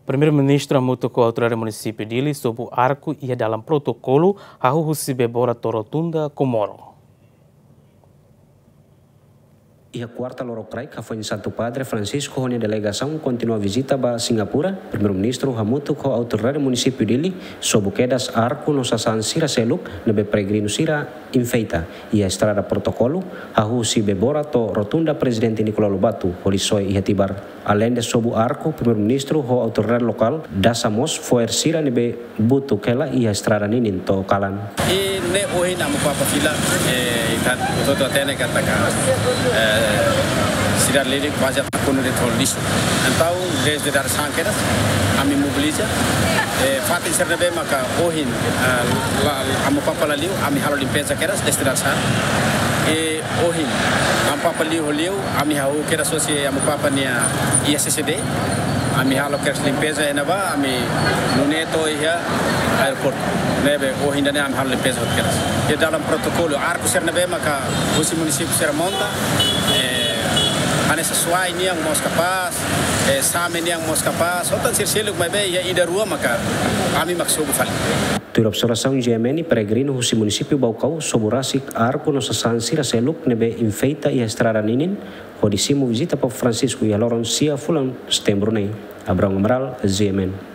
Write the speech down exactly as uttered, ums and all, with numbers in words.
Primeiro-Ministro amutou com a autoridade município dele sobre o arco e dalam protocolo a receber bora torotunda Comoro. E a quarta lorocrai que foi em Santo Padre Francisco, onde a delegação continua a visita para Singapura. Primeiro-Ministro amutou com a autoridade município dele sobre o que das arco no sasan sira seluk nebe peregrino sira infeita e a estrada protocolo a receber bora to rotunda presidente Nicolau Lobato holisoi e hatibar. Além de sobre o arco, primeiro-ministro a autoridade local da Samos foi sira nebe butu kela e a estrada ninin to kalan. E ne ohi namu papa fila e kan toto tene katakan sidar lele quase a kono de tolisso. Então desde dar sankeras ami mobiliza e fati serbe maka ohin amu papa laliu ami halo limpeza keras desde dar san e ohin am papa liu liu ami hau keras sosie amu papa nia I S C D ami halo keras limpeza enaba ami nuneto ia airport nebe ohin dane ami halo limpeza keras e dalam protokolo arco serbe maka usi município sermonta ane sesuai ni yang mau kapas eh sama ni yang mau kapas otan sirseluk mai be ya ida rua maka kami maksud fal Tur observação G M N peregrino husi município Baucau soborasik arco no sasan sira seluk nebe infeita e estrada ninin hodisimu visita Papa Francisco e aloron sia fulan setembro nei Abraham Amaral G M N